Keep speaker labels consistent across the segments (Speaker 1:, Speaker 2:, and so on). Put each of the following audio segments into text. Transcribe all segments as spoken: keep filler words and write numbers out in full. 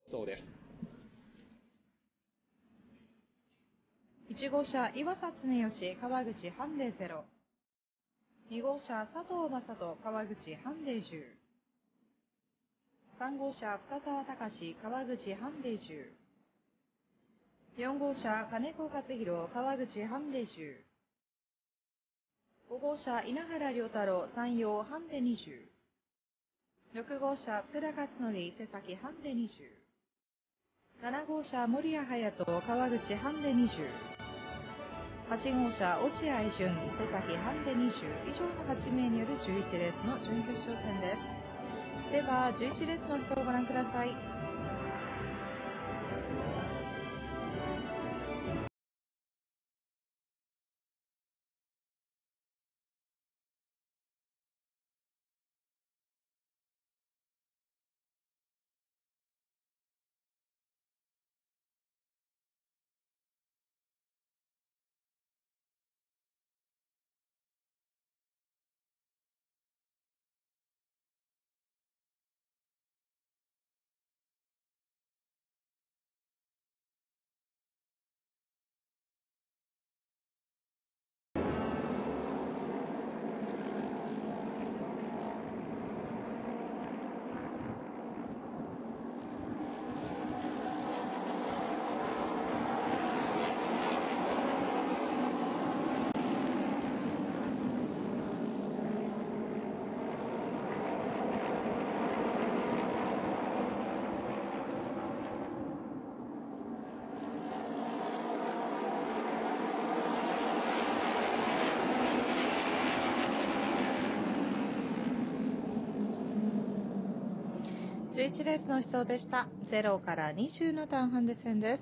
Speaker 1: そうです。
Speaker 2: いち号車岩佐恒義川口ハンデゼロ、に号車佐藤正人川口ハンデじゅう、さん号車深澤隆川口ハンデじゅう、よん号車金子勝弘川口ハンデじゅう、ご号車稲原良太郎山陽ハンデにじゅう、ろく号車福田勝則伊勢崎ハンデにじゅう、なな号車森谷隼人川口ハンデにじゅう、はち号車落合淳伊勢崎ハンデにじゅう、以上のはち名によるじゅういちレースの準決勝戦です。ではじゅういちレースの出走をご覧ください。じゅういちレースの出走でした。ゼロからにじゅうのターンハンデ戦です。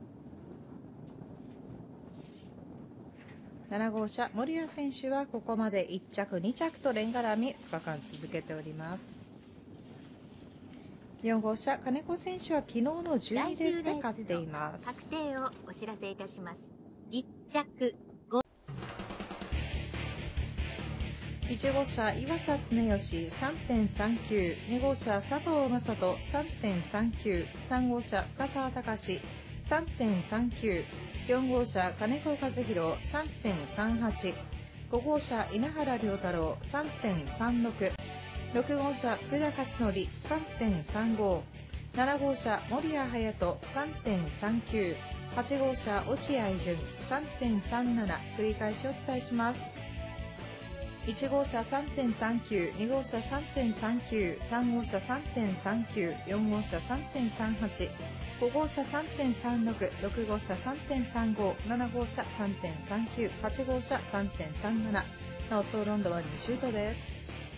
Speaker 2: なな号車森谷選手はここまでいっ着に着と連絡みふつかかん続けております。よん号車金子選手は昨日のじゅうにレースで勝っています。
Speaker 3: 確定をお知らせいたします。いっ着
Speaker 2: いち号車岩佐恒義 さんてんさんきゅう、に号車佐藤正人 さんてんさんきゅう、さん号車深澤隆 さんてんさんきゅう、よん号車金子和弘 さんてんさんはち、ご号車稲原良太郎 さんてんさんろく、ろく号車福田勝則 さんてんさんご、なな号車森谷隼人 さんてんさんきゅう、はち号車落合淳 さんてんさんなな、繰り返しお伝えします。いち号車 さんてんさんきゅう、に号車 さんてんさんきゅう、さん号車 さんてんさんきゅう、よん号車 さんてんさんはち、ご号車 さんてんさんろく、ろく号車 さんてんさんご、なな号車 さんてんさんきゅう、はち号車 さんてんさんなな、なお総ロンドはに周度です。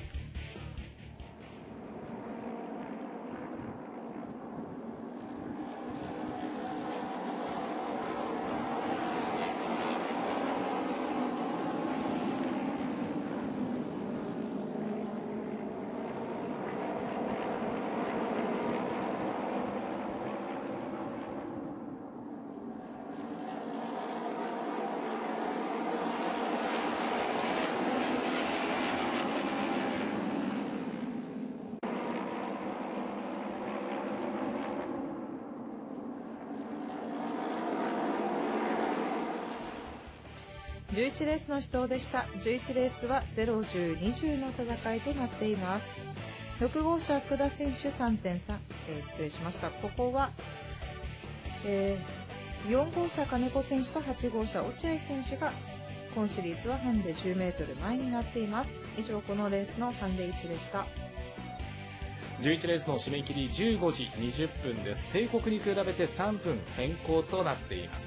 Speaker 2: じゅういちレースの出走でした。じゅういちレースはゼロ、じゅう、にじゅうの戦いとなっています。ろく号車福田選手 さんてんさん、えー、失礼しました。ここは、えー、よん号車金子選手とはち号車落合選手が今シリーズはハンデじゅうメートル前になっています。以上このレースのハンデいちでした。
Speaker 1: じゅういちレースの締め切りじゅうごじにじゅっぷんです。定刻に比べてさんぷん変更となっています。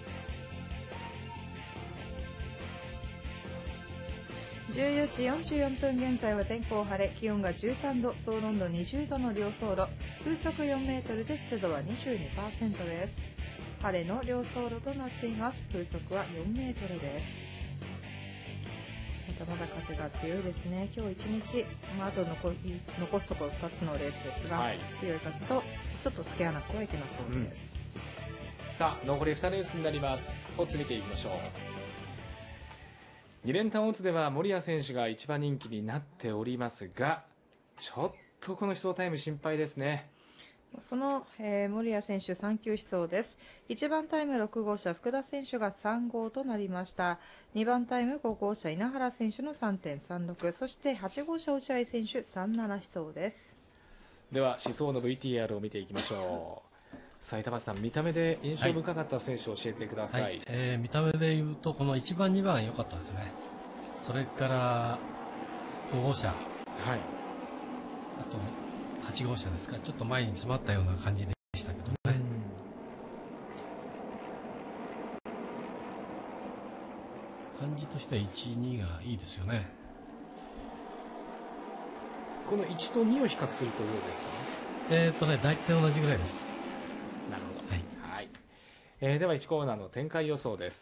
Speaker 2: じゅうよじよんじゅうよんぷん現在は天候晴れ、気温がじゅうさんど、総温度にじゅうどの両走路、風速よんメートルで湿度は にじゅうにパーセント です。晴れの両走路となっています。風速はよんメートルです。まだまだ風が強いですね。今日一日、まあ、あと 残, 残すところふたつのレースですが、はい、強い風とちょっと付け合わなくてはいけなそうです、
Speaker 1: うん、さあ残りにレースになります。オッズ見ていきましょう。に連単オッズでは森谷選手が一番人気になっておりますが、ちょっとこの出走タイム心配ですね。
Speaker 2: その、えー森谷選手さん級飛走です。いちばんタイムろく号車福田選手がさん号となりました。にばんタイムご号車稲原選手の さんてんさんろく、そしてはち号車落合選手さんじゅうなな飛走です。
Speaker 1: では思想の ブイティーアール を見ていきましょう。さあ板橋さん、見た目で印象深かった選手を教えてください。
Speaker 4: はい、えー見た目で言うとこのいちばんにばん良かったですね。それからご号車、
Speaker 1: はい。
Speaker 4: あとはち号車ですか、ちょっと前に詰まったような感じでしたけどね。感じとしてはいち、にがいいですよね。
Speaker 1: このいちとにを比較するとどうですか？
Speaker 4: えーっとね、大体同じぐらいです。
Speaker 1: なるほど。
Speaker 4: はい
Speaker 1: はい。えーではいちコーナーの展開予想です。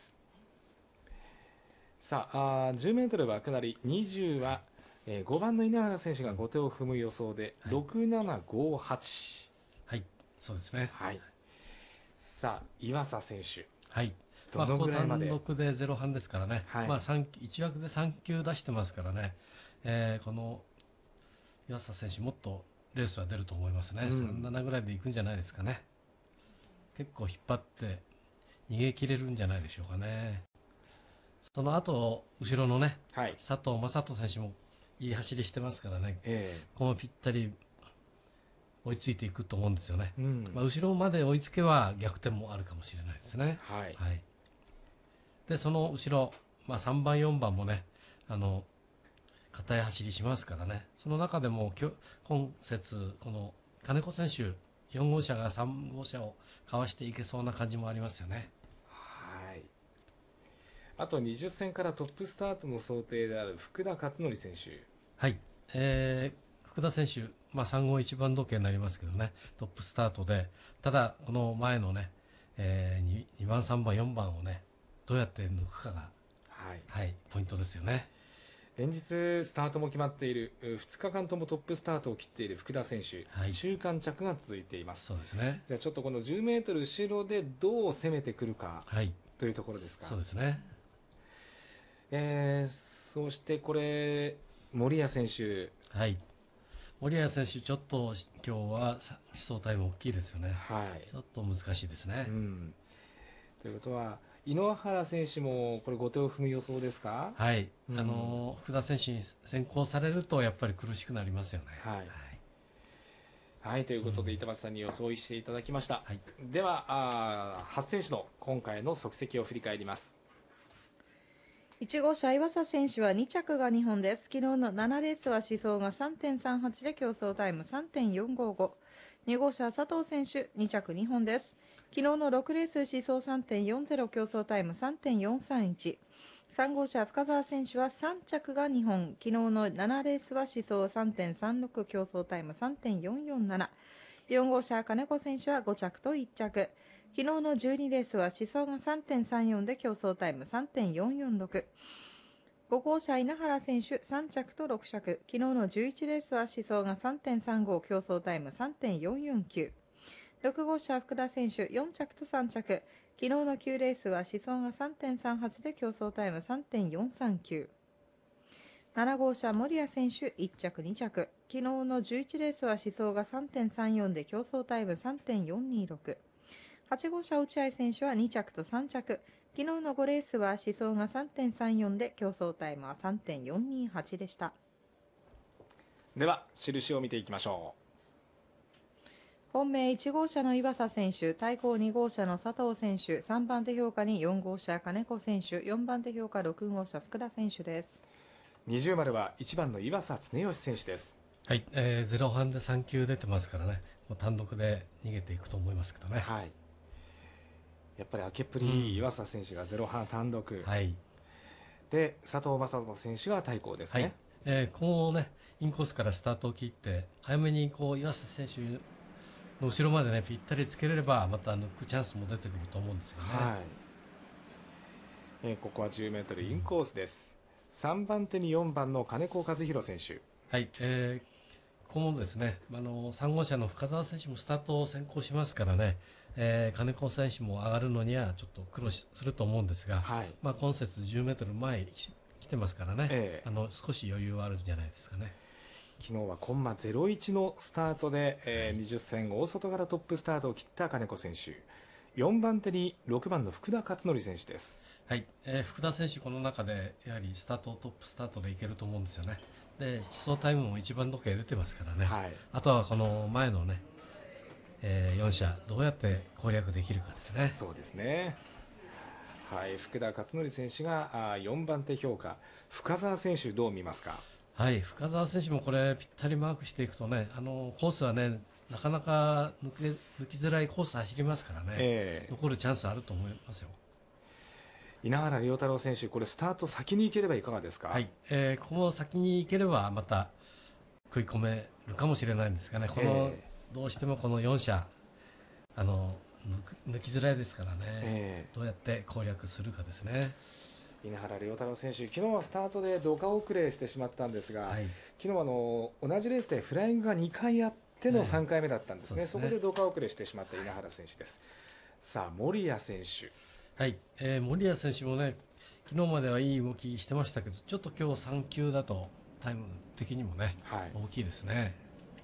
Speaker 1: さあ、あーじゅうメートル枠なりにじゅうは、えーごばんの稲原選手が後手を踏む予想で、
Speaker 4: はい
Speaker 1: ろくななごはち。
Speaker 4: はい、そうですね。
Speaker 1: はい。さあ、岩佐選手。
Speaker 4: はい。
Speaker 1: ど
Speaker 4: まあ、ここ単
Speaker 1: のぐらいまで、
Speaker 4: 独でゼロ半ですからね。
Speaker 1: はい
Speaker 4: まあ、三いち枠でさん球出してますからね。えーこの岩佐選手もっとレースは出ると思いますね。
Speaker 1: うん
Speaker 4: さんななぐらいでいくんじゃないですかね。結構引っ張って逃げ切れるんじゃないでしょうかね。その後後ろのね
Speaker 1: はい。
Speaker 4: 佐藤正人選手もいい走りしてますからね。
Speaker 1: え
Speaker 4: このぴったり追いついていくと思うんですよね。
Speaker 1: ーうん。
Speaker 4: まあ、後ろまで追いつけば逆転もあるかもしれないですね。
Speaker 1: はい。
Speaker 4: はい、でその後ろ、まあ、さんばんよんばんもねあの硬い走りしますからね。その中でもきょ今節この金子選手よん号車がさん号車をかわしていけそうな感じもありますよね。
Speaker 1: はい。あとにじゅっ戦からトップスタートの想定である福田勝則選手。
Speaker 4: はい、えー福田選手、まあ、さん号いちばん時計になりますけどねトップスタートで、ただこの前のね、えー、に, にばんさんばんよんばんをねどうやって抜くかが、
Speaker 1: はい。
Speaker 4: はい、ポイントですよね。
Speaker 1: 連日スタートも決まっているふつかかんともトップスタートを切っている福田選手、
Speaker 4: はい
Speaker 1: 中間着が続いています。
Speaker 4: そうですね。
Speaker 1: じゃあちょっとこのじゅうメートル後ろでどう攻めてくるか
Speaker 4: はい、
Speaker 1: というところですか。
Speaker 4: そうですね。
Speaker 1: えーそしてこれ森谷選手、
Speaker 4: はい、森谷選手、ちょっと今日はさ走タイム大きいですよね。
Speaker 1: はい
Speaker 4: ちょっと難しいですね。
Speaker 1: うん、ということは井ノ原選手もこれ後手を踏む予想ですか？
Speaker 4: はい、
Speaker 1: うん
Speaker 4: あの福田選手に先行されるとやっぱり苦しくなりますよね。
Speaker 1: はいはいということで板橋さんに予想していただきました。
Speaker 4: はい、
Speaker 1: ではあはち選手の今回の足跡を振り返ります。
Speaker 2: いち号車岩佐選手はに着がにほんです。昨日のななレースは思想が さんてんさんはち で競争タイム さんてんよんごご。に号車佐藤選手に着にほんです。昨日のろくレース思想 さんてんよんぜろ 競争タイム さんてんよんさんいち。さん号車深澤選手はさん着がにほん。昨日のななレースは思想 さんてんさんろく 競争タイム さんてんよんよんなな。よん号車金子選手はご着といち着。昨日のじゅうにレースは思想が さんてんさんよん で競争タイム さんてんよんよんろく。ご号車稲原選手さん着とろく着。昨日のじゅういちレースは思想が さんてんさんご 競争タイム さんてんよんよんきゅう。ろく号車福田選手よん着とさん着。昨日のきゅうレースは思想が さんてんさんはち で競争タイム さんてんよんさんきゅう。なな号車森谷選手いち着に着。昨日のじゅういちレースは思想が さんてんさんよん で競争タイム さんてんよんにろく。はち号車落合選手はに着とさん着。昨日のごレースは思想が さんてんさんよん で競争タイムは さんてんよんにはち でした。
Speaker 1: では印を見ていきましょ
Speaker 2: 本命いち号車の岩佐選手、対抗に号車の佐藤選手、さんばん手評価によん号車金子選手、よんばん手評価ろく号車福田選手です。
Speaker 1: う。にじゅう丸はいちばんの岩佐恒義選手です。
Speaker 4: はい、えー、ゼロ半でさん球出てますからね、もう単独で逃げていくと思いますけどね。
Speaker 1: はい。やっぱり明けっぷり、
Speaker 4: うん
Speaker 1: 岩佐選手がゼロ半単独、
Speaker 4: はい、
Speaker 1: で佐藤正人選手が対抗ですね。
Speaker 4: はい、えー、こうねインコースからスタートを切って早めにこう岩佐選手の後ろまでねぴったりつけれればまた抜くチャンスも出てくると思うんですよね。
Speaker 1: はい。えーここはじゅうメートルインコースです。さんばん手によんばんの金子和弘選手。
Speaker 4: はい、えー、ここもですね、あのさん号車の深澤選手もスタートを先行しますからね、えー、金子選手も上がるのにはちょっと苦労しすると思うんですが、
Speaker 1: はい。
Speaker 4: まあ、今節じゅうメートル前に来来てますからね、
Speaker 1: ええ
Speaker 4: あの少し余裕はあるんじゃないですかね。
Speaker 1: 昨日はコンマゼロいちのスタートで、えー、にじゅっ戦大外からトップスタートを切った金子選手、よんばん手にろくばんの福田勝則選手です。
Speaker 4: はい、えー、福田選手、この中でやはりスタートトップスタートでいけると思うんですよね。で走走タイムも一番時計出てますからね、
Speaker 1: はい、
Speaker 4: あとはこの前のね、えー、よん社どうやって攻略できるかですね。
Speaker 1: そうですね、はい、福田勝則選手があよんばん手評価。深澤選手どう見ますか？
Speaker 4: はい、深澤選手もこれぴったりマークしていくとね、あのコースはねなかなか抜け抜きづらいコース走りますからね、
Speaker 1: えー、
Speaker 4: 残るチャンスあると思いますよ。
Speaker 1: 稲原良太郎選手、これスタート先に行ければいかがですか？
Speaker 4: はい、えー、ここも先に行ければまた食い込めるかもしれないんですがね、この、えー、どうしてもこのよん社あの抜きづらいですからね、えー、どうやって攻略するかですね。
Speaker 1: 稲原良太郎選手、昨日はスタートでドカ遅れしてしまったんですが、はい、昨日はあの同じレースでフライングがにかいあってのさんかいめだったんですね、はい、そこでドカ遅れしてしまった稲原選手です。さあ森谷選手、
Speaker 4: はい、えー、森谷選手もね昨日まではいい動きしてましたけど、ちょっと今日さん級だとタイム的にもね、はい、大きいですね。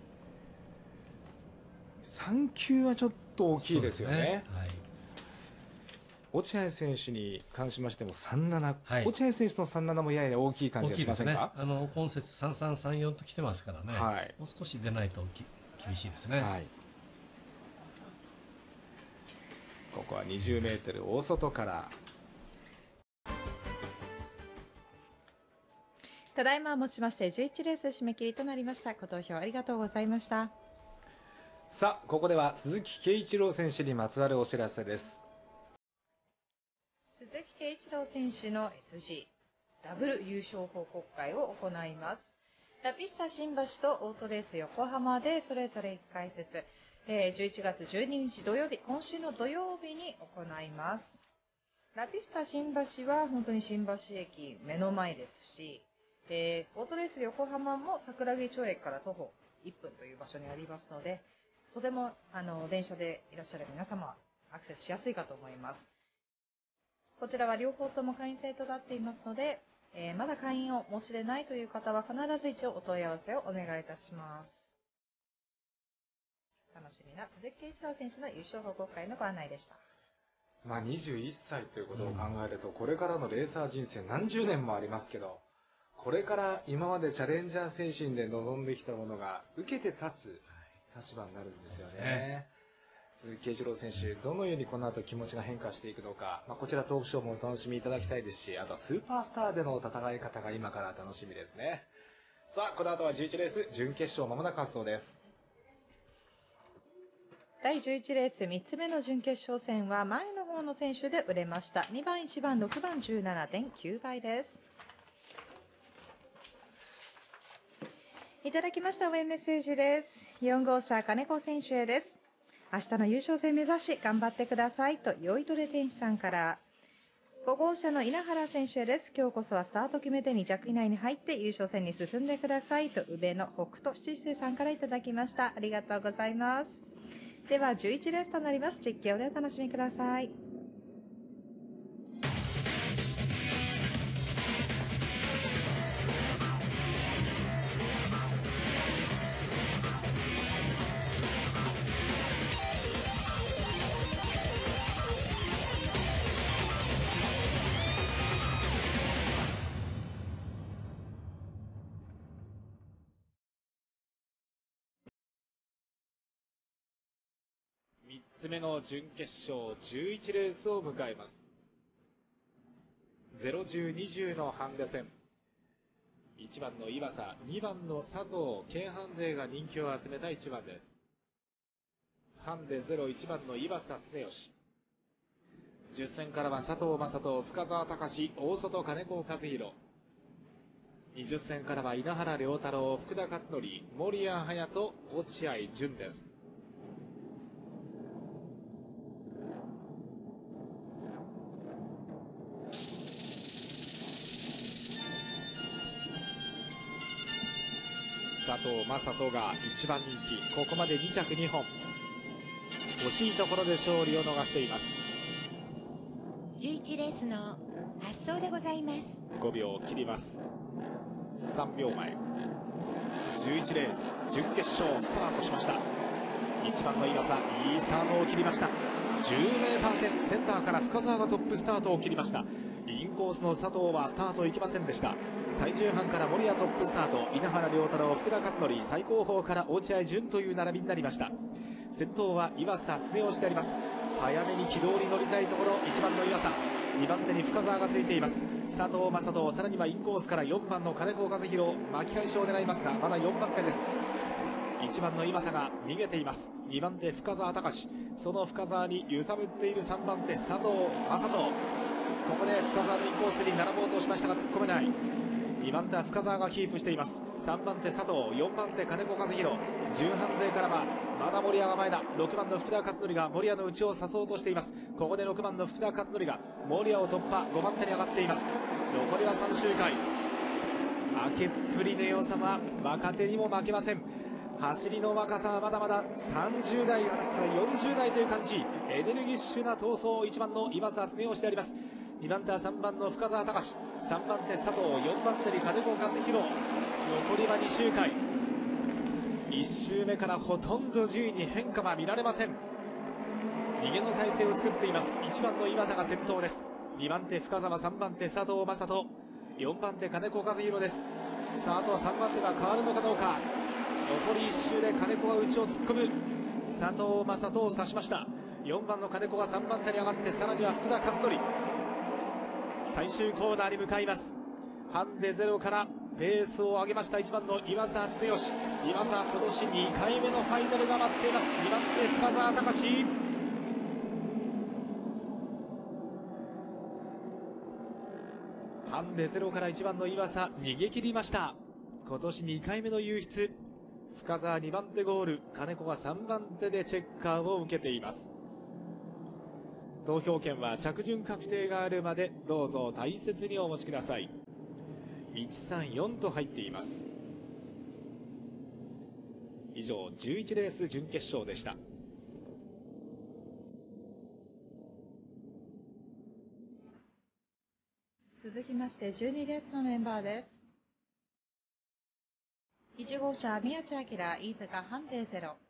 Speaker 1: さん級はちょっと大きいですよね。はい、落合選手に関しましてもさんなな、はい、落合選手のさんななもやや大きい感じがしませんか？
Speaker 4: ね、あの今節さんさんさんよんと来てますからね、はい、もう少し出ないと厳しいですね。はい、
Speaker 1: ここはにじゅうメートル大外から。
Speaker 2: ただいまをもちましてじゅういちレース締め切りとなりました。ご投票ありがとうございました。
Speaker 1: さあここでは鈴木圭一郎選手にまつわるお知らせです。
Speaker 2: 鈴木圭一郎選手の エスジー ダブル優勝報告会を行います。ラピスタ新橋とオートレース横浜でそれぞれいっかいずつ、えー、じゅういちがつじゅうににち土曜日、今週の土曜日に行います。ラピスタ新橋は本当に新橋駅目の前ですし、えー、オートレース横浜も桜木町駅から徒歩いっぷんという場所にありますので、とてもあの電車でいらっしゃる皆様はアクセスしやすいかと思います。こちらは両方とも会員制となっていますので、えー、まだ会員をお持ちでないという方は必ず一応お問い合わせをお願いいたします。楽しみな鈴木圭一郎選手の優勝報告会のご案内でした。
Speaker 1: まあ、にじゅういっさいということを考えると、うん、これからのレーサー人生何十年もありますけど、これから今までチャレンジャー精神で臨んできたものが受けて立つ立場になるんですよね。ね、鈴木圭一郎選手、どのようにこの後気持ちが変化していくのか、まあ、こちらトークショーもお楽しみいただきたいですし、あとはスーパースターでの戦い方が今から楽しみですね。さあこの後はじゅういちレース準決勝まもなく発走です。
Speaker 2: だいじゅういちレースみっつめの準決勝戦は前の方の選手で売れました。にばん、いちばん、ろくばん じゅうななてんきゅう 倍です。いただきました応援メッセージです。よん号車金子選手へです。明日の優勝戦目指し頑張ってくださいと酔いどれ天使さんから。ご号車の稲原選手へです。今日こそはスタート決めてに着以内に入って優勝戦に進んでくださいと宇部の北斗七星さんからいただきました。ありがとうございます。ではじゅういちレースとなります。実況でお楽しみください。
Speaker 1: みっつめの準決勝じゅういちレースを迎えます。ゼロじゅうにじゅうのハンデ戦、いちばんの岩佐、にばんの佐藤、京阪勢が人気を集めたいちばんです。ハンデゼロいちばんの岩佐恒義、じゅっ戦からは佐藤正人、深澤隆、大外金子和弘、にじゅっ戦からは稲原良太郎、福田勝則、森谷隼人、落合淳です。佐藤正人がいちばん人気、ここまでに着にほん、惜しいところで勝利を逃しています。
Speaker 3: じゅういちレースの発走でございます。
Speaker 1: ごびょうを切ります。さんびょうまえ。 じゅういちレース準決勝スタートしました。いちばんの岩佐、いいスタートを切りました。じゅうメーター線、センターから深澤がトップスタートを切りました。インコースの佐藤はスタートいきませんでした。最終半から森谷トップスタート、稲原良太郎、福田勝則、最後方から落合淳という並びになりました。先頭は岩佐恒義であります。早めに軌道に乗りたいところ、いちばんの岩佐、にばん手に深澤がついています。佐藤正人、さらにはインコースからよんばんの金子和弘、巻き返しを狙いますが、まだよんばん手です。いちばんの岩佐が逃げています。にばん手深澤隆、その深澤に揺さぶっているさんばん手佐藤正人、ここで深澤のインコースに並ぼうとしましたが突っ込めない。にばん手は深澤がキープしています。さんばん手佐藤、よんばん手金子和弘、重半勢からはまだ森谷が前だ。ろくばんの福田勝則が森谷の内を刺そうとしています。ここでろくばんの福田勝則が森谷を突破、ごばん手に上がっています。残りはさん周回。明けっぷりの良さは若手にも負けません。走りの若さはまだまださんじゅう代からよんじゅう代という感じ、エネルギッシュな闘争、いちばんの岩佐恒義であります。にばん手はさんばんの深澤隆、さんばん手佐藤、よんばん手に金子和弘、残りはに周回。いち周目からほとんど順位に変化は見られません。逃げの体勢を作っています。いちばんの岩佐が先頭です。にばん手深澤、さんばん手佐藤正人、よんばん手金子和弘です。さあ、あとはさんばん手が変わるのかどうか。残りいち周で金子が内を突っ込む。佐藤正人を刺しました。よんばんの金子がさんばん手に上がって、さらには福田勝則、最終コーナーに向かいます。ハンデゼロからペースを上げましたいちばんの岩佐恒義。岩佐、今年にかいめのファイナルが待っています。にばん手深澤隆、ハンデゼロからいちばんの岩佐逃げ切りました。今年にかいめの優出。深澤にばん手ゴール、金子がさんばん手でチェッカーを受けています。投票権は着順確定があるまでどうぞ大切にお持ちください。いちさんよんと入っています。以上じゅういちレース準決勝でした。
Speaker 2: 続きましてじゅうにレースのメンバーです。いち号車宮地明、飯塚ハンデゼロ。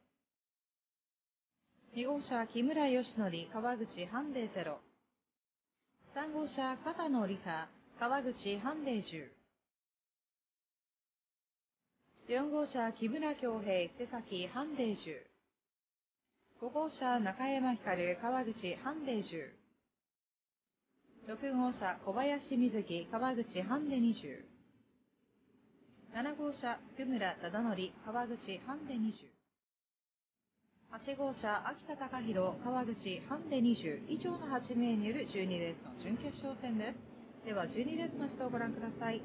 Speaker 2: に号車木村義則、川口ハンデゼロ。さん号車片野梨沙、川口ハンデじゅう。よん号車木村恭平、瀬崎ハンデじゅう。ご号車中山光、川口ハンデじゅう。ろく号車小林瑞希、川口ハンデにじゅう。なな号車福村忠則、川口ハンデにじゅう。はち号車秋田隆弘、川口ハンデにじゅう。以上のはち名によるじゅうにレースの準決勝戦です。ではじゅうにレースの出走をご覧ください。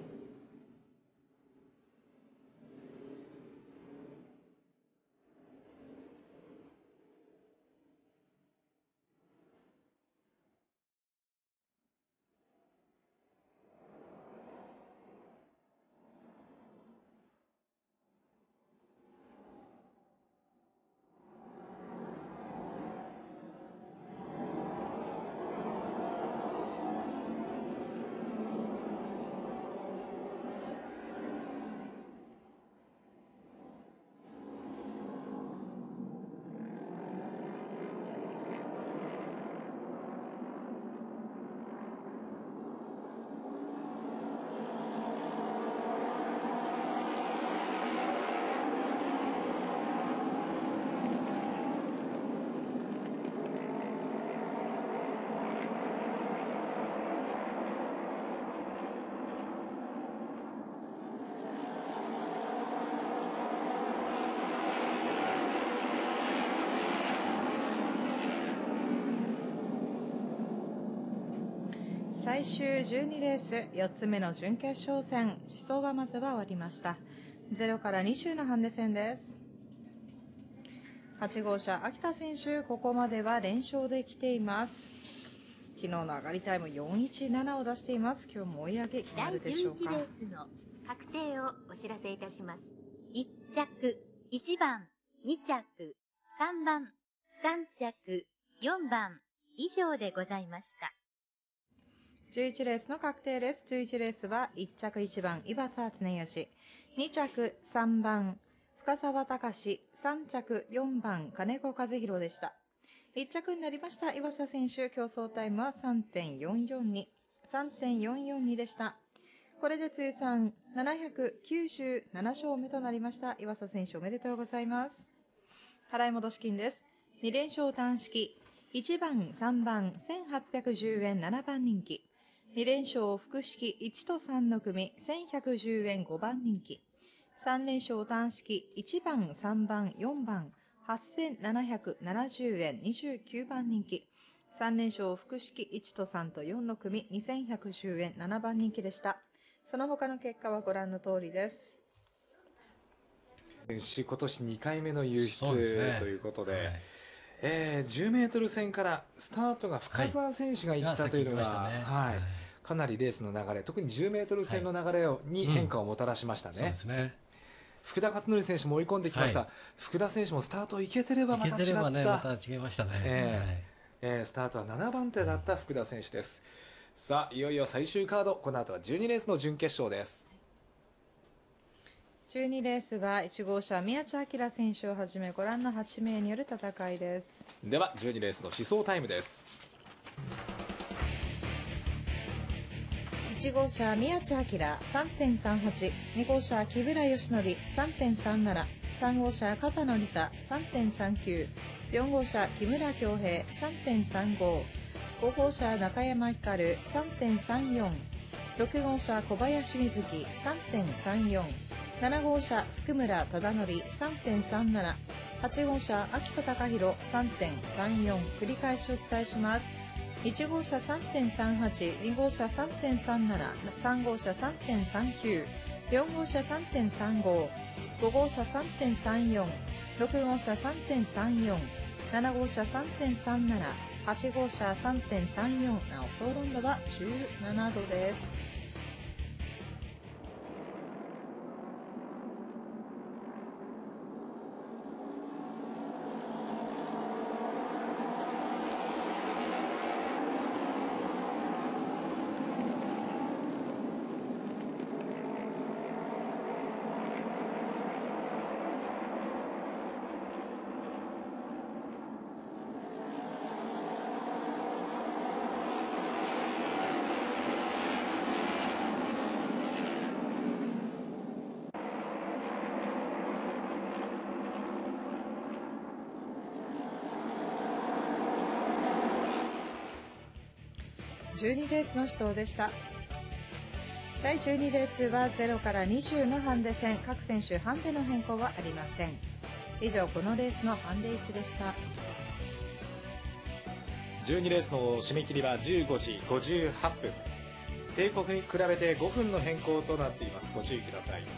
Speaker 2: 最終じゅうにレース、よっつめの準決勝戦、出走がまずは終わりました。ゼロからに周のハンデ戦です。はち号車秋田選手、ここまでは連勝で来ています。昨日の上がりタイムよんいちななを出しています。今日も追い上げ決まるでしょうか。
Speaker 3: だいじゅういちレースの確定をお知らせいたします。いっ着、いちばん、に着、さんばん、さん着、よんばん、以上でございました。
Speaker 2: じゅういちレースの確定です。じゅういちレースはいっ着いちばん岩佐恒義、 に着さんばん深澤隆、さん着よんばん金子和弘でした。いっ着になりました岩佐選手、競争タイムは さんてんよんよんに、さんてんよんよんに でした。これで通算ななひゃくきゅうじゅうなな勝目となりました岩佐選手、おめでとうございます。払い戻し金です。に連勝単式いちばんさんばんせんはっぴゃくじゅうえんななばん人気、に連勝複式いちとさんの組せんひゃくじゅうえんごばん人気、さん連勝単式いちばんさんばんよんばんはっせんななひゃくななじゅうえんにじゅうきゅうばん人気、さん連勝複式いちとさんとよんの組にせんひゃくじゅうえんななばん人気でした。その他の結果はご覧の通りです。
Speaker 1: 今年にかいめの優出
Speaker 4: そうですね
Speaker 1: ということで、
Speaker 4: はい
Speaker 1: えーじゅうメートル戦からスタートが深澤選手が行ったというのが、
Speaker 4: が先行きましたね
Speaker 1: はい
Speaker 4: はい
Speaker 1: かなりレースの流れ、特にじゅうメートル戦の流れをに変化をもたらしましたね。
Speaker 4: そうですね。
Speaker 1: 福田勝則選手も追い込んできました、
Speaker 4: はい
Speaker 1: 福田選手もスタートいけてれば
Speaker 4: い
Speaker 1: また違った、
Speaker 4: けてればね、また違いましたね。
Speaker 1: え
Speaker 4: はい
Speaker 1: えースタートはななばん手だった福田選手です。さあいよいよ最終カード、この後はじゅうにレースの準決勝です。
Speaker 2: じゅうにレースはいち号車宮地明選手をはじめご覧のはち名による戦いです。
Speaker 1: ではじゅうにレースの試走タイムです。
Speaker 2: いち号車宮地明 さんてんさんはち、に号車木村義則 さんてんさんなな、さん号車片野梨沙 さんてんさんきゅう、よん号車木村恭平 さんてんさんご、ご号車中山光 さんてんさんよん、ろく号車小林瑞希 さんてんさんよん、なな号車福村忠則 さんてんさんなな、はち号車秋田貴弘 さんてんさんよん、繰り返しお伝えします。いち号車 さんてんさんはち、に号車 さんてんさんなな、さん号車 さんてんさんきゅう、よん号車 さんてんさんご、ご号車 さんてんさんよん、ろく号車 さんてんさんよん、なな号車 さんてんさんなな、はち号車 さんてんさんよん、なお総温度はじゅうななどです。じゅうにレースの出走でした。だいじゅうにレースはゼロからにじゅうのハンデ戦、各選手ハンデの変更はありません。以上、このレースのハンデ位置でした。
Speaker 1: じゅうにレースの締め切りはじゅうごじごじゅうはっぷん、定刻に比べてごふんの変更となっています。ご注意ください。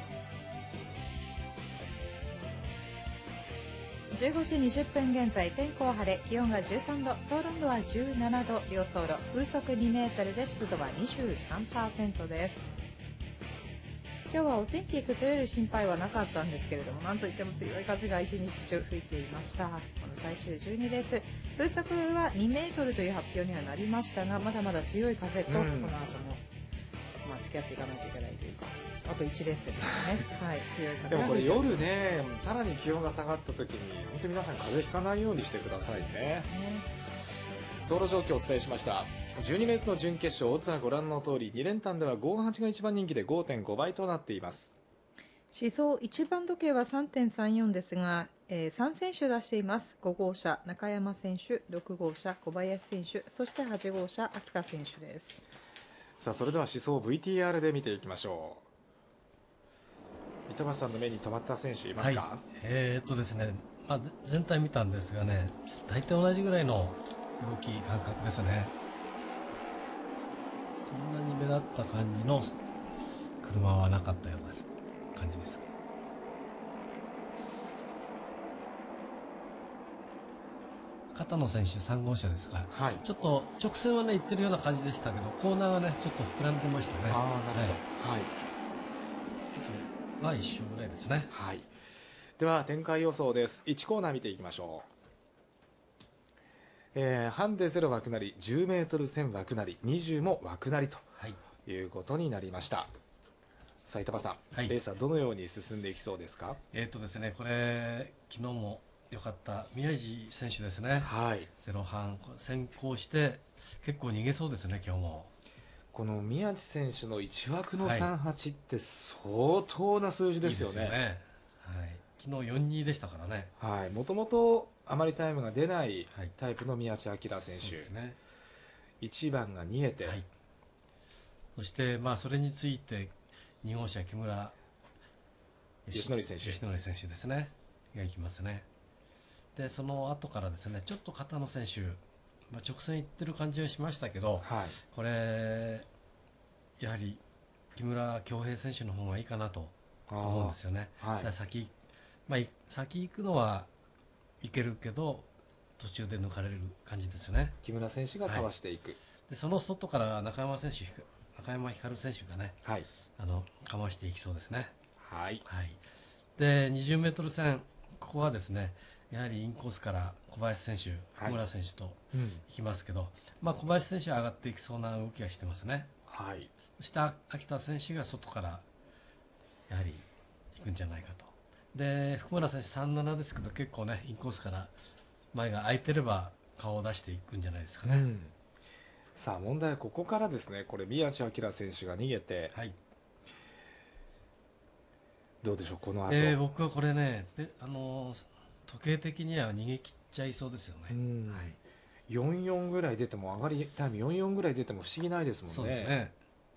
Speaker 2: じゅうごじにじゅっぷん現在、天候晴れ、気温がじゅうさんど、総温度はじゅうななど、両走路風速にメートルで湿度は にじゅうさんパーセント です。今日はお天気崩れる心配はなかったんですけれども、なんといっても強い風が一日中吹いていました。この最終じゅうにレース、風速はにメートルという発表にはなりましたが、まだまだ強い風と、この後も、まあ、付き合っていかないといけないというか、あといちレースですからね、はい、強い風
Speaker 1: でもこれ
Speaker 2: が吹いており
Speaker 1: 夜ね、さらに気温が下がった時に本当に皆さん風邪ひかないようにしてくださいね。
Speaker 2: ますね。
Speaker 1: 走路状況をお伝えしました。じゅうにレースの準決勝、オッズはご覧の通り、に連単ではごはちが一番人気で ごてんご 倍となっています。
Speaker 2: 思想いちばん時計は さんてんさんよん ですが、えー、さん選手出しています。ご号車中山選手、ろく号車小林選手、そしてはち号車秋田選手です。
Speaker 1: さあそれでは思想 ブイティーアール で見ていきましょう。板橋さんの目に留まった選手いますか？
Speaker 4: はい、えー、っとですね、まあ、全体見たんですがね、大体同じぐらいの動き感覚ですね。そんなに目立った感じの車はなかったような感じです。片野選手さん号車ですから、
Speaker 1: はい、
Speaker 4: ちょっと直線はね行ってるような感じでしたけど、コーナーがねちょっと膨らんでましたね。
Speaker 1: ああ、なるほど。はい。
Speaker 4: は一緒ぐらいですね。
Speaker 1: はい。では展開予想です。いちコーナー見ていきましょう。えー、ハンデゼロ枠なり、じゅうメートル線枠なり、にじゅうも枠なりということになりました。 さあ板場さん、
Speaker 4: はい、
Speaker 1: レースはどのように進んでいきそうですか？
Speaker 4: えーとですね、これ昨日も良かった宮地選手ですね。
Speaker 1: はい。
Speaker 4: ゼロ半先行して結構逃げそうですね今日も。
Speaker 1: この宮地選手のいち枠の
Speaker 4: はい
Speaker 1: さんはちって相当な数字ですよね。
Speaker 4: いいですよね。はい。昨日よんにでしたからね。
Speaker 1: はい。もともとあまりタイムが出ない
Speaker 4: はい
Speaker 1: タイプの宮地明選手。
Speaker 4: そうですね。
Speaker 1: いちばんが逃げて、
Speaker 4: はい。そしてまあそれについてに号車木村
Speaker 1: 義則選手
Speaker 4: 義則選手ですねが行きますね。でその後からですねちょっと片野選手、まあ、直線行ってる感じはしましたけど、
Speaker 1: はい。
Speaker 4: これやはり木村恭平選手の方がいいかなと思うんですよね。
Speaker 1: はい
Speaker 4: だから先、まあ、い先行くのはいけるけど途中で抜かれる感じですよね。
Speaker 1: 木村選手がかわしていく。
Speaker 4: でその外から中山選手中山光選手がね
Speaker 1: はい。
Speaker 4: あのかましていきそうですね。
Speaker 1: はい。
Speaker 4: はい、でにじゅうメートル線ここはですねやはりインコースから小林選手福村選手と
Speaker 1: うん。
Speaker 4: 行きますけど、まあ、小林選手は上がっていきそうな動きがしてますね。
Speaker 1: はい。
Speaker 4: そして秋田選手が外からやはり行くんじゃないかと。で福村選手さんじゅうななですけど結構ねインコースから前が空いてれば顔を出していくんじゃないですかね。
Speaker 1: うん、さあ問題はここからですね。これ宮地明選手が逃げて、
Speaker 4: はい、
Speaker 1: どうでしょうこの後、
Speaker 4: えー、僕はこれねで、あのー時計的には逃げ切っちゃいそうですよね。
Speaker 1: うん、
Speaker 4: はい、
Speaker 1: よんじゅうよんぐらい出ても上がりタイムよんじゅうよんぐらい出ても不思議ないですもんね。
Speaker 4: そうですね。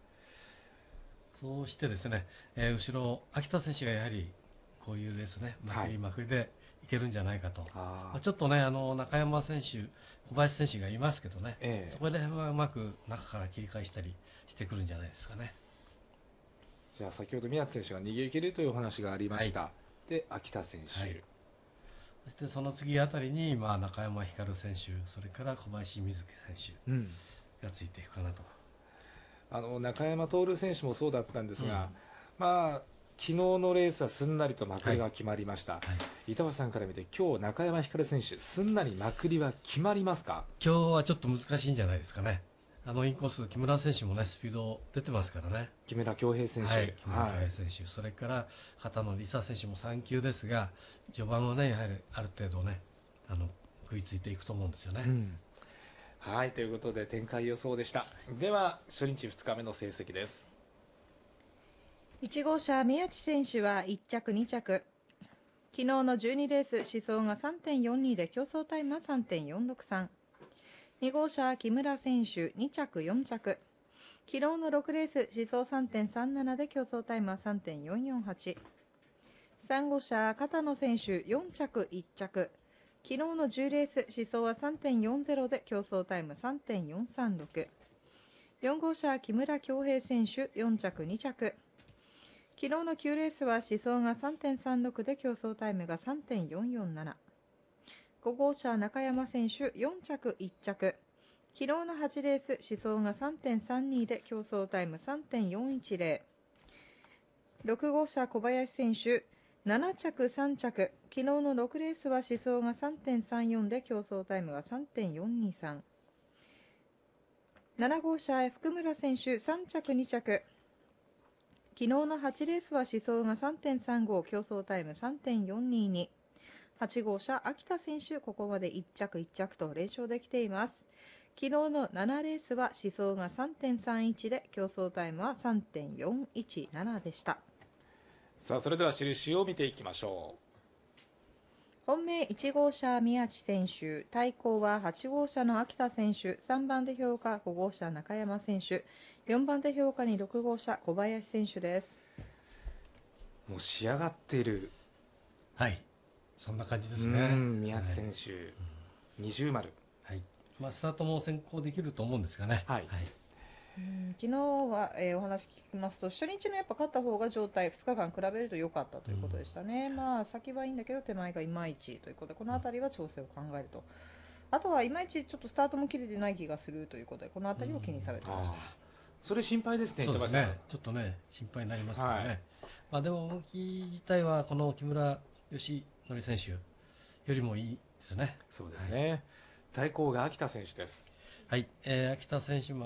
Speaker 4: そうしてですね、えー、後ろ秋田選手がやはりこういうレースねまくりまくりでいけるんじゃないかと。
Speaker 1: あ
Speaker 4: まあ、ちょっとねあの中山選手小林選手がいますけどね、
Speaker 1: ええ、
Speaker 4: そこではうまく中から切り返したりしてくるんじゃないですかね。
Speaker 1: じゃあ先ほど宮地選手が逃げ切るというお話がありました。はい、で秋田選手、
Speaker 4: はい、そしてその次あたりに、まあ、中山光選手それから小林瑞希選手がついていくかなと。
Speaker 1: うん、あの中山徹選手もそうだったんですが、うん、まあ昨日のレースはすんなりとまくりが決まりました。はいはい、板橋さんから見て今日中山光選手すんなりまくりは決まりますか？
Speaker 4: 今日はちょっと難しいんじゃないですかね。あのインコース木村選手もねスピード出てますからね。
Speaker 1: 木村恭平選手、
Speaker 4: はい、木村恭平選手、はい、それから片野梨沙選手もさん級ですが序盤はねやはりある程度ねあの食いついていくと思うんですよね。うん、
Speaker 1: はいということで展開予想でした。では初日ふつかめの成績です。
Speaker 2: いち号車宮地選手はいっ着に着、昨日のじゅうにレース試走が さんてんよんに で競争タイムは さんてんよんろくさん、に号車木村選手に着よん着、昨日のろくレース試走 さんてんさんなな で競争タイムは さんてんよんよんはち、さん号車片野選手よん着いっ着、昨日のじゅうレース試走は さんてんよんゼロ で競争タイム さんてんよんさんろく、よん号車木村恭平選手よん着に着、昨日のきゅうレースは試走が さんてんさんろく で競争タイムが さんてんよんよんなな、ご号車中山選手よん着いっ着、昨日のはちレース試走が さんてんさんに で競争タイム さんてんよんいちゼロ、ろく号車小林選手なな着さん着、昨日のろくレースは試走が さんてんさんよん で競争タイムが さんてんよんにさん、なな号車福村選手さん着に着、昨日のはちレースは試走が さんてんさんご 競争タイム さんてんよんにに、はち号車秋田選手ここまでいっ着いっ着と連勝できています。昨日のななレースは試走が さんてんさんいち で競争タイムは さんてんよんいちなな でした。
Speaker 1: さあそれでは印を見ていきましょう。
Speaker 2: 本命いち号車宮地選手、対抗ははち号車の秋田選手、さんばん手評価ご号車中山選手、よんばん手評価にろく号車小林選手です。
Speaker 1: もう仕上がっている、
Speaker 4: はいそんな感じですね。
Speaker 1: 宮地選手、はい、二重丸、
Speaker 4: はいまあ、スタートも先行できると思うんですがね。
Speaker 1: はい
Speaker 4: はい
Speaker 2: うん昨日は、えー、お話聞きますと初日のやっぱ勝った方が状態ふつかかん比べると良かったということでしたね。うん、まあ先はいいんだけど手前がいまいちということでこの辺りは調整を考えると、あとはいまいちちょっとスタートも切れてない気がするということでこの辺りを気にされてました。うん、
Speaker 1: それ心配ですね。
Speaker 4: そうですねちょっとね心配になりますけどね。はい、まあ、でも動き自体はこの木村義則選手よりもいいですね。
Speaker 1: そうですね、はい、対抗が秋田選手です。
Speaker 4: はい、えー、秋田選手も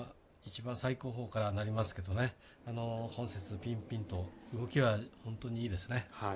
Speaker 4: 一番最高峰からなりますけどね、あの本節ピンピンと動きは本当にいいですね。
Speaker 1: はい。
Speaker 4: はい、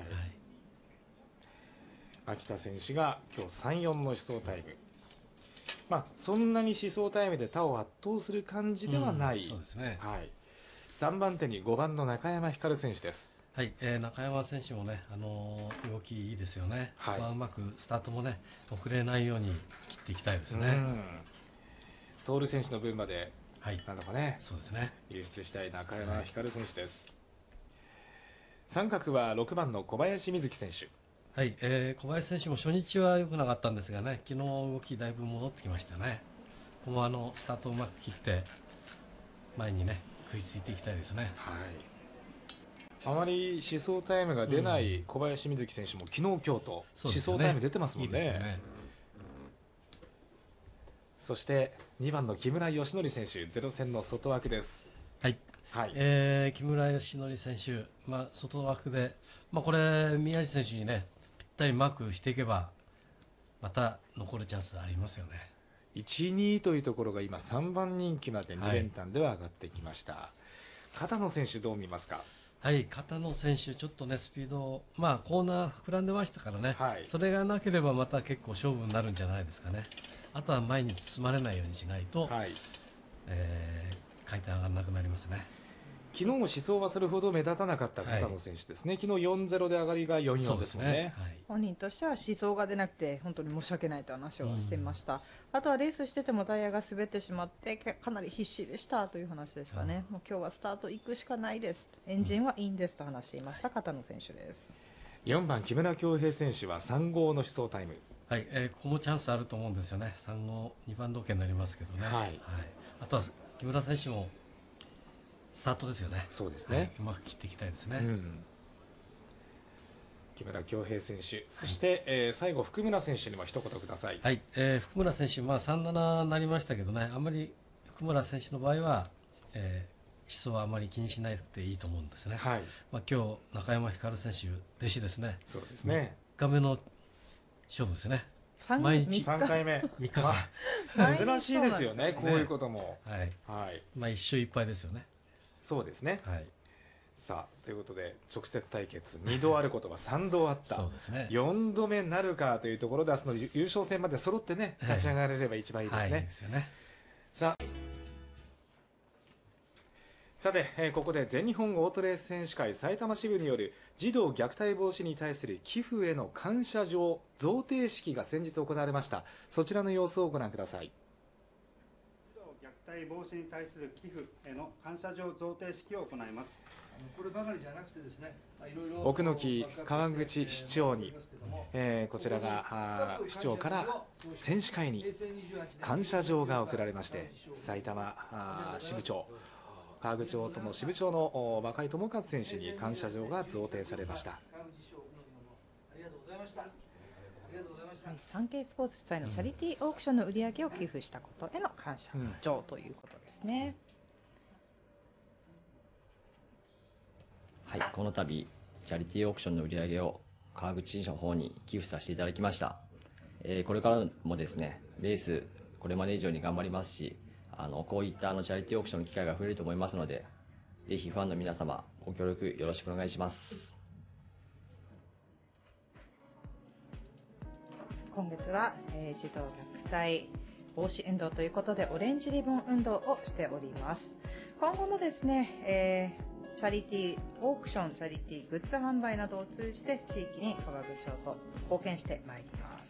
Speaker 1: 秋田選手が今日さんよんの走タイム。まあ、そんなに思想タイムで他を圧倒する感じではない。
Speaker 4: うん、そうですね。
Speaker 1: はい。さんばん手にごばんの中山光選手です。
Speaker 4: はい、えー、中山選手もね、あのー動きいいですよね。
Speaker 1: はい、
Speaker 4: まあ、うまくスタートもね、遅れないように切っていきたいですね。
Speaker 1: 徹選手の分まで、
Speaker 4: はい、
Speaker 1: なんだかね、
Speaker 4: そうですね。
Speaker 1: 輸出したい中山光選手です。三角はろくばんの小林瑞希選手。
Speaker 4: はい、えー、小林選手も初日は良くなかったんですがね、昨日動きだいぶ戻ってきましたね。ここもあのスタートをうまく切って前にね食いついていきたいですね。
Speaker 1: はい。あまり思想タイムが出ない小林瑞希選手も昨日今日と思想タイム出てますもんね。いいですよね。そしてにばんの木村義則選手、ゼロ戦の外枠です。
Speaker 4: はい、はい、えー、木村義則選手、まあ、外枠で、まあ、これ宮地選手にねぴったりマークしていけばまた残るチャンスありますよね。
Speaker 1: いち、にというところが今さんばん人気までに連単では上がってきました。はい、片野選手どう見ますか？
Speaker 4: はい、片野選手ちょっとねスピード、まあコーナー膨らんでましたからね、
Speaker 1: はい、
Speaker 4: それがなければまた結構勝負になるんじゃないですかね。あとは前に進まれないようにしないと、はい、えー、回転上がらなくなりますね。
Speaker 1: 昨日も思想はそれほど目立たなかった片野選手ですね。はい、昨日よんゼロで上がりがよんよんですもんね。ね、
Speaker 2: はい、本人としては思想が出なくて本当に申し訳ないと話をしていました。あとはレースしててもタイヤが滑ってしまってかなり必死でしたという話でしたね。もう今日はスタート行くしかないです、エンジンはいいんですと話していました片野選手です。
Speaker 1: よんばん木村恭平選手はさん号の思想タイム。
Speaker 4: はい、えー、ここもチャンスあると思うんですよね。さん号にばん時計になりますけどね。はい、はい、あとは木村選手もスタートですよね。
Speaker 1: そうですね、
Speaker 4: はい、うまく切っていきたいですね。うん、
Speaker 1: 木村恭平選手、そして、はい、えー、最後福村選手にも一言ください。
Speaker 4: はい、えー、福村選手、まあ、さんななになりましたけどね、あんまり福村選手の場合は、えー、思想はあまり気にしなくていいと思うんですね。はい、まあ、今日中山光選手弟子ですね。
Speaker 1: そうですね、
Speaker 4: みっかめの勝負ですね。
Speaker 1: 毎日さんかいめ
Speaker 4: みっかか
Speaker 1: ん珍しいですよね、こういうことも。
Speaker 4: はい、はい、まあ一勝一敗ですよね。
Speaker 1: そうですね。はい、さあということで直接対決にどあることがさんどあったそうですね、よんどめなるかというところで明日の優勝戦まで揃ってね勝ち上がれれば一番いいですね。はいはい、ですよね。さあさて、えー、ここで全日本オートレース選手会埼玉支部による児童虐待防止に対する寄付への感謝状贈呈式が先日行われました。そちらの様子をご覧ください。
Speaker 5: 児童虐待防止に対する寄付への感謝状贈呈式を行います。
Speaker 6: こればかりじゃなくてですね、
Speaker 1: 奥の木川口市長に、えー、こちらが市長から選手会に感謝状が贈られまして、埼玉支部長川口オートの支部長の若井智和選手に感謝状が贈呈されました。
Speaker 2: サンケイスポーツ主催のチャリティーオークションの売り上げを寄付したことへの感謝状ということですね。
Speaker 7: はい、この度チャリティーオークションの売り上げを川口市の方に寄付させていただきました。えー、これからもですねレースこれまで以上に頑張りますし、あのこういったあのチャリティーオークションの機会が増えると思いますので、ぜひファンの皆様ご協力よろしくお願いします。
Speaker 2: 今月は、えー、児童虐待防止運動ということでオレンジリボン運動をしております。今後もですね、えー、チャリティーオークション、チャリティーグッズ販売などを通じて地域に川口町と貢献してまいります。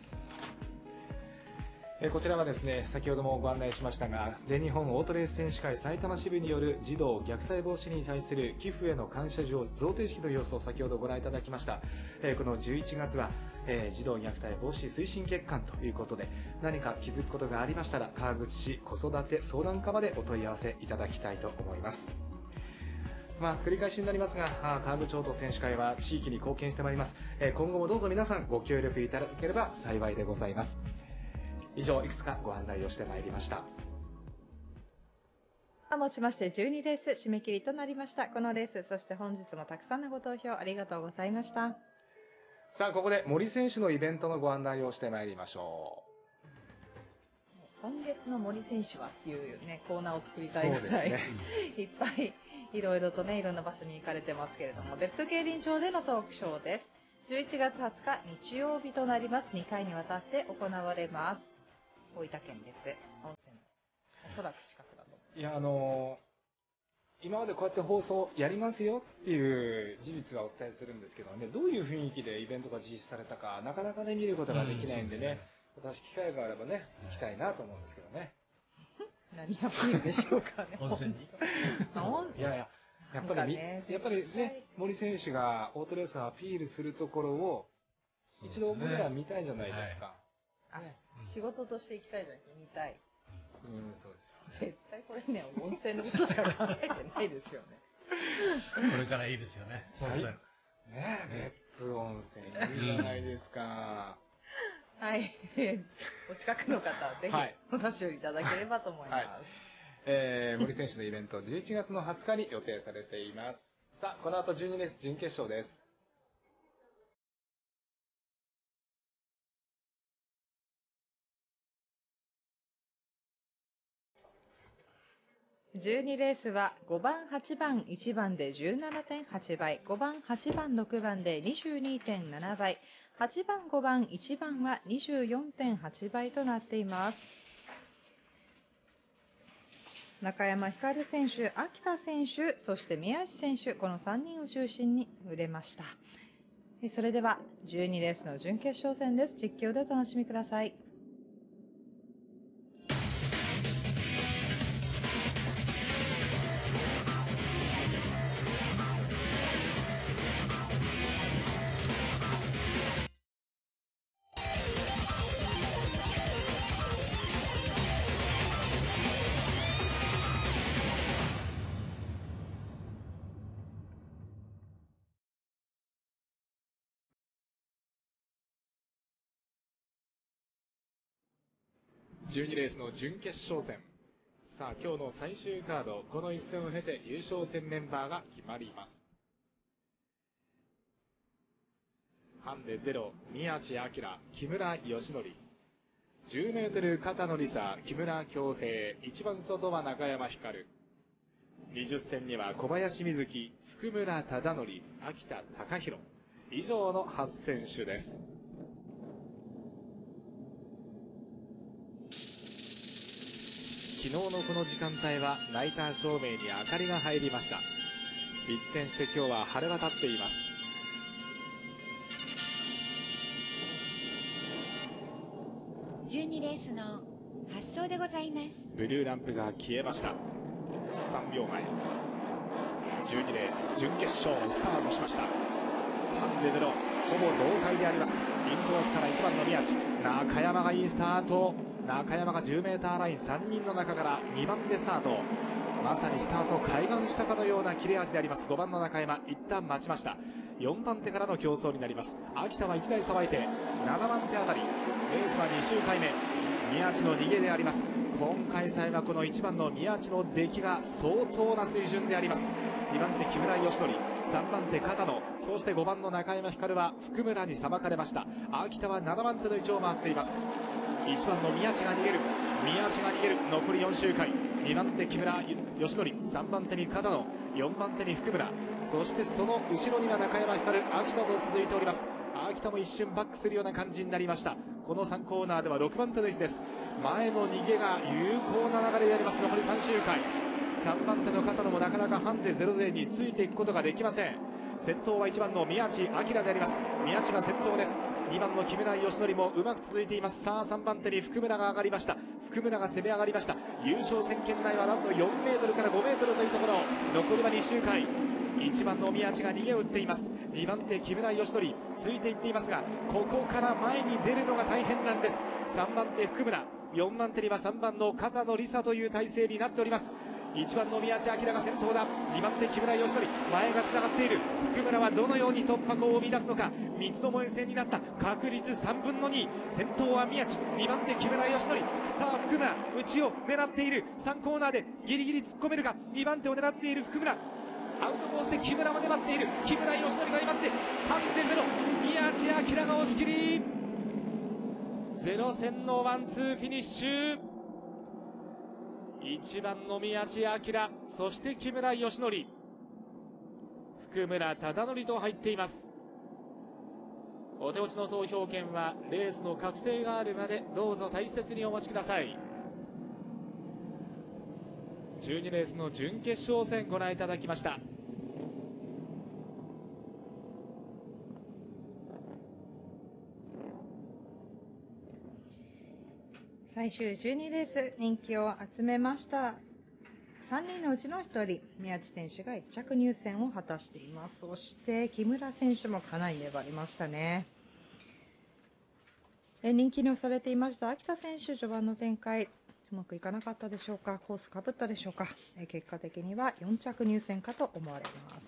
Speaker 1: こちらはですね、先ほどもご案内しましたが、全日本オートレース選手会埼玉支部による児童虐待防止に対する寄付への感謝状贈呈式の様子を先ほどご覧いただきました。このじゅういちがつは児童虐待防止推進月間ということで、何か気づくことがありましたら川口市子育て相談課までお問い合わせいただきたいと思います。まあ、繰り返しになりますが、川口オート選手会は地域に貢献してまいります。今後もどうぞ皆さんご協力いただければ幸いでございます。以上、いくつかご案内をしてまいりました。
Speaker 2: もちましてじゅうにレース締め切りとなりました。このレース、そして本日もたくさんのご投票ありがとうございました。
Speaker 1: さあ、ここで森選手のイベントのご案内をしてまいりましょう。
Speaker 2: 今月の森選手はっていうね、コーナーを作りたいぐらい、
Speaker 1: そうですね
Speaker 2: いっぱいいろいろとね、いろんな場所に行かれてますけれども、別府競輪場でのトークショーです。じゅういちがつはつか日曜日となります。にかいにわたって行われます。大分県別府温泉。おそらく近くだと思う。
Speaker 1: いや、あのー今までこうやって放送やりますよっていう事実はお伝えするんですけどね、どういう雰囲気でイベントが実施されたか、なかなかね、見ることができないんでね、私、機会があればね、行きたいなと思うんですけどね。
Speaker 2: 何アピールでしょうかね。
Speaker 4: 温泉に
Speaker 1: いやいや、やっぱり、ね、やっぱりね、森選手がオートレースをアピールするところを、一度僕ら見たいじゃないですか。
Speaker 2: あ、仕事として行きたいじゃなくて見たい。
Speaker 1: うん、そうですよ。
Speaker 2: 絶対これね、温泉のことしか考えてないですよね。
Speaker 4: これからいいですよね。温泉。
Speaker 1: ねえ、別府温泉いいじゃないですか。
Speaker 2: はい。お近くの方、ぜひお立ち寄りいただければと思います。はい、
Speaker 1: えー、森選手のイベント、じゅういちがつのはつかに予定されています。さあ、この後じゅうにレース準決勝です。
Speaker 2: じゅうにレースはごばん、はちばん、いちばんで じゅうななてんはち 倍、ごばん、はちばん、ろくばんで にじゅうにてんなな 倍、はちばん、ごばん、いちばんは にじゅうよんてんはち 倍となっています。中山ひかる選手、秋田選手、そして宮内選手、このさんにんを中心に売れました。それではじゅうにレースの準決勝戦です。実況でお楽しみください。
Speaker 1: じゅうにレースの準決勝戦。さあ、今日の最終カード、この一戦を経て優勝戦メンバーが決まります。ハンデゼロ、宮地明、木村義則。じゅうメートル肩のリサ、木村恭平。一番外は中山光。にじゅっ戦には小林瑞希、福村忠則、秋田貴弘。以上のはち選手です。昨日のこの時間帯はナイター照明に明かりが入りました。一転して今日は晴れ渡っています。
Speaker 8: じゅうにレースの発走でございます。
Speaker 1: ブルーランプが消えました。さんびょうまえ。じゅうにレース準決勝スタートしました。ハンデゼロ、ほぼ同体であります。インコースからいちばんの宮地、中山がいいスタート。中山がじゅうメーターラインさんにんの中からにばんでスタート。まさにスタートを開眼したかのような切れ味であります。ごばんの中山、一旦待ちました。よんばん手からの競争になります。秋田はいちだいさばいてななばん手あたり。レースはに周回目、宮地の逃げであります。今開催はこのいちばんの宮地の出来が相当な水準であります。にばん手木村義則、さんばん手片野、そしてごばんの中山光は福村にさばかれました。秋田はななばん手の位置を回っています。いちばんの宮地が逃げる、宮地が逃げる。残りよん周回。にばん手木村義則、さんばん手に片野、よんばん手に福村、そしてその後ろには中山光、秋田と続いております。秋田も一瞬バックするような感じになりました。このさんコーナーではろくばん手の位置です。前の逃げが有効な流れであります。残りさん周回。さんばん手の片野もなかなかハンデゼロ勢についていくことができません。先頭はいちばんの宮地明であります。宮地が先頭です。にばんの木村義則もうまく続いています。さあさんばん手に福村が上がりました。福村が攻め上がりました。優勝戦圏内はなんとよんメートルからごメートルというところ。残りはに周回。いちばんの宮地が逃げを打っています。にばん手木村義則ついていっていますが、ここから前に出るのが大変なんです。さんばん手福村、よんばん手にはさんばんの片野梨沙という体制になっております。いちばんの宮地明が先頭だ。にばん手木村義則、前がつながっている。福村はどのように突破口を生み出すのか。三つどもえ戦になった。確率さんぶんのに。先頭は宮地、にばん手木村義則。さあ福村、内を狙っている。さんコーナーでギリギリ突っ込めるか。にばん手を狙っている福村、アウトコースで木村も粘っている。木村義則が粘ってハンデゼロ、宮地明が押し切り。ゼロ戦のワンツーフィニッシュ。
Speaker 9: いちばんの宮地明、そして木村義則、福村忠則と入っています。お手持ちの投票券はレースの確定があるまでどうぞ大切にお待ちください。じゅうにレースの準決勝戦ご覧いただきました。
Speaker 2: 最終じゅうにレース人気を集めました。さんにんのうちのひとり、宮地選手がいっ着入線を果たしています。そして木村選手もかなり粘りましたね。え人気のされていました秋田選手、序盤の展開うまくいかなかったでしょうか。コースかぶったでしょうか。え結果的にはよん着入線かと思われます。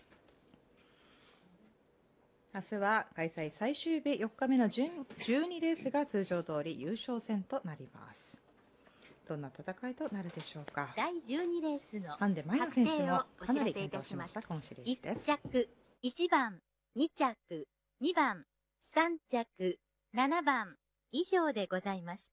Speaker 2: 明日は開催最終日よっかめのじゅうにレースが通常通り優勝戦となります。どんな戦いとなるでしょうか。
Speaker 3: だいじゅうにレースの
Speaker 2: ハンデ前野選手もかなり健闘しました今シリーズです。
Speaker 3: いっ着、いちばん、に着、にばん、さん着、ななばん以上でございました。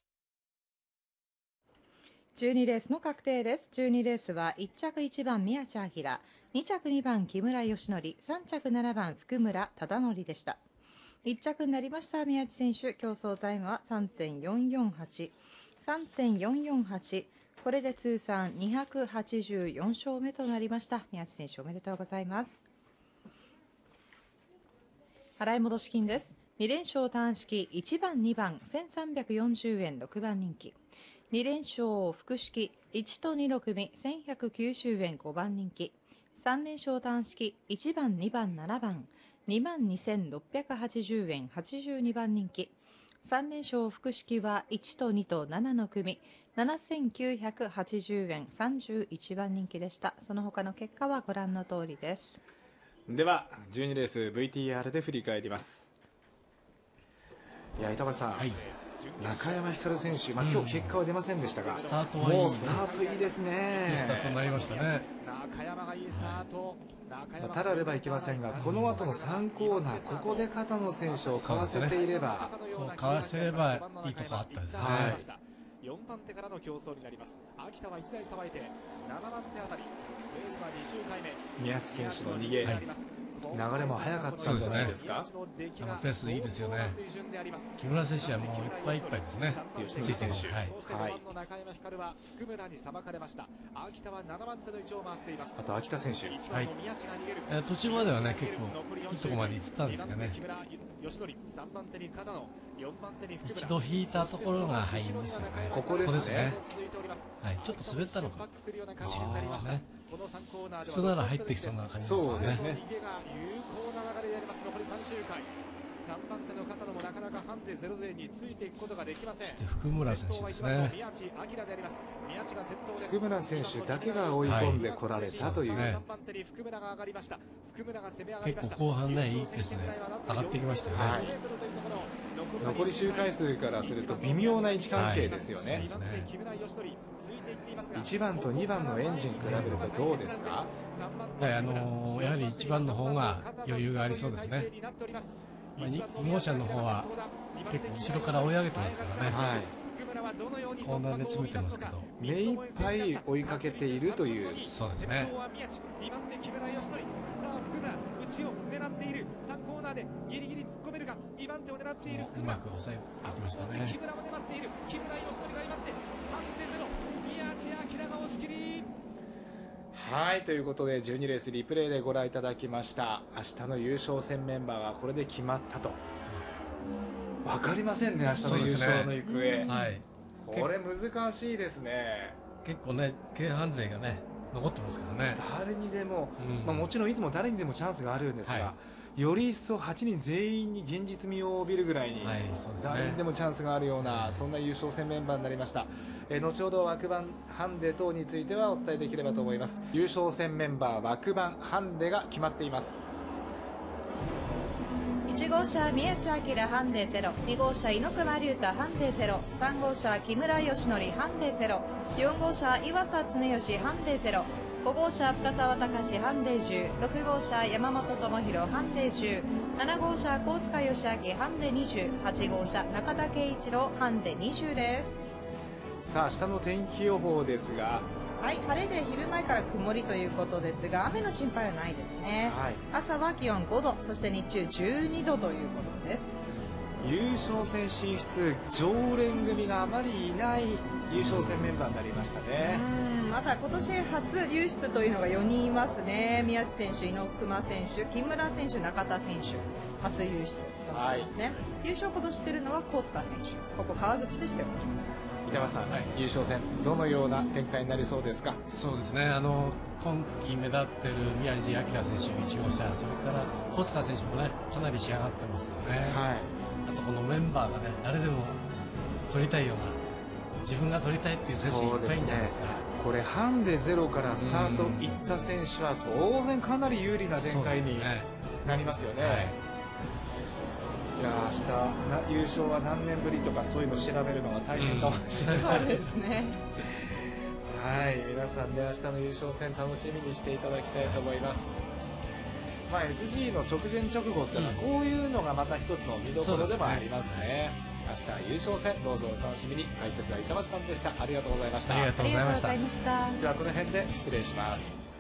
Speaker 2: じゅうにレースの確定です。じゅうにレースはいっ着いちばん宮地明、に着にばん木村義則、さん着ななばん福村忠則でした。いっ着になりました宮地選手、競争タイムは さんてんよんよんはち、さんてんよんよんはち、これで通算にひゃくはちじゅうよん勝目となりました。宮地選手おめでとうございます。払い戻し金です。に連勝単式いちばんにばんせんさんびゃくよんじゅうえんろくばん人気、に連勝複式いちとにの組せんひゃくきゅうじゅうえんごばん人気、さん連勝単式いちばんにばんななばんにまんにせんろっぴゃくはちじゅうえんはちじゅうにばん人気、さん連勝複式はいちとにとななの組ななせんきゅうひゃくはちじゅうえんさんじゅういちばん人気でした。その他の結果はご覧の通りです。
Speaker 1: ではじゅうにレース ブイティーアール で振り返ります。いや板橋さん、はい、中山光選手、まあ、今日結果は出ませんでしたが、うん、スタートはいい、もうスタートいいですね。
Speaker 4: いいスタートになりましたね。
Speaker 9: 中山がいいスタート、はい、
Speaker 1: まあ、ただではいけませんが、この後のさんコーナー、ここで片野選手をかわせていれば、
Speaker 4: そう、かわせればいいとこあったですね。はい、
Speaker 9: よんばん手からの競争になります。秋田はいち台さばいてななばん手あたり、レースはに周回目、
Speaker 1: 宮地選手の逃げ、はい、流れも早かったんじゃないですか。
Speaker 4: あのペースいいですよね。木村選手はもういっぱいいっぱいですね。
Speaker 1: 吉井選手、はい、
Speaker 9: そしてごばんの中山光は福村にさばかれました。秋田はななばん手の位置を回っています。
Speaker 1: あと秋田選手、
Speaker 4: はい、え途中まではね結構いいところまで行ってたんですがね、一度引いたところが入るんですよね。
Speaker 1: ここですね。
Speaker 4: はい、ちょっと滑ったのかもしれないですね。普通なら入ってきそうな感じですよね。
Speaker 1: そうですね。
Speaker 9: さんばん手の片野もなかなかハンデゼロ勢についていくことができません。
Speaker 4: そして福村選手ですね。
Speaker 1: 福村選手だけが追い込んでこられたという、はい、
Speaker 4: 結構後半ねいいですね、上がってきましたよね。はい、
Speaker 1: 残り周回数からすると微妙な位置関係ですよね。はい、いちばんとにばんのエンジン比べるとどうですか。
Speaker 4: はい、あのー、やはりいちばんの方が余裕がありそうですね。まあ、に号車の方は結構後ろから追い上げてますからね。はい、コーナーで詰めてますけど
Speaker 1: 目いっぱい追いかけているという。
Speaker 4: そうですね。
Speaker 9: にばん手木村義則、さあ福村内を狙っている、さんコーナーでギリギリ突っ込めるがにばん手を狙っている福村、
Speaker 4: うまく抑えてきましたね。
Speaker 9: 木村も粘っている、木村義則が威張ってハンデゼロ、宮地明が押し切り。
Speaker 1: はい、ということでじゅうにレースリプレイでご覧いただきました。明日の優勝戦メンバーはこれで決まったと。分かりませんね、明日の優勝の行方、ね、はい、これ難しいですね。
Speaker 4: 結構ね京阪勢がね残ってますからね。
Speaker 1: 誰にでも、うん、まあ、もちろんいつも誰にでもチャンスがあるんですが、はい、より一層はちにん全員に現実味を帯びるぐらいに、はい、そうですね、誰にでもチャンスがあるような、はい、そんな優勝戦メンバーになりました。えー、後ほど枠番ハンデ等についてはお伝えできればと思います。優勝戦メンバー枠番ハンデが決まっています。
Speaker 2: いち号車宮地明ハンデゼロ、に号車猪熊龍太ハンデゼロ、さん号車木村義則ハンデゼロ、よん号車岩佐恒義ハンデゼロ、ご号車深澤隆ハンデじゅう、ろく号車山本智博ハンデじゅう、なな号車高塚義明ハンデにじゅう、はち号車中田圭一郎ハンデにじゅうです。
Speaker 1: さあ明日の天気予報ですが、
Speaker 2: はい、晴れで昼前から曇りということですが、雨の心配はないですね。
Speaker 1: はい、
Speaker 2: 朝は気温ごど、そして日中じゅうにどということです。
Speaker 1: 優勝戦進出、常連組があまりいない優勝戦メンバーになりましたね。
Speaker 2: うん、また今年初優出というのがよにんいますね。宮地選手、猪熊選手、木村選手、中田選手、初優出だったんですね。はい、優勝今年してるのは高塚選手、ここ川口でしておきます。
Speaker 1: 板山さん、はい、優勝戦どのような展開になりそうですか？
Speaker 4: そうですね、あの今季目立ってる宮地明選手いち号車、それから小塚選手もねかなり仕上がってますよね。はい、あとこのメンバーがね誰でも取りたいような、自分が取りたいっていう選手いっぱいいるんじゃないですか。
Speaker 1: これハンデゼロからスタートいった選手は当然かなり有利な展開になりますよね。はい、いや明日優勝は何年ぶりとかそういうの調べるのが大変かもしれない、うん、
Speaker 2: そうですね。
Speaker 1: はい、皆さんで明日の優勝戦楽しみにしていただきたいと思います。まあ、エスジー の直前直後っていうのはこういうのがまた一つの見どころでもありますね。明日は優勝戦どうぞお楽しみに。解説は板橋さんでした。ありがとうございました。
Speaker 4: ありがとうございました。
Speaker 1: ではこの辺で失礼します。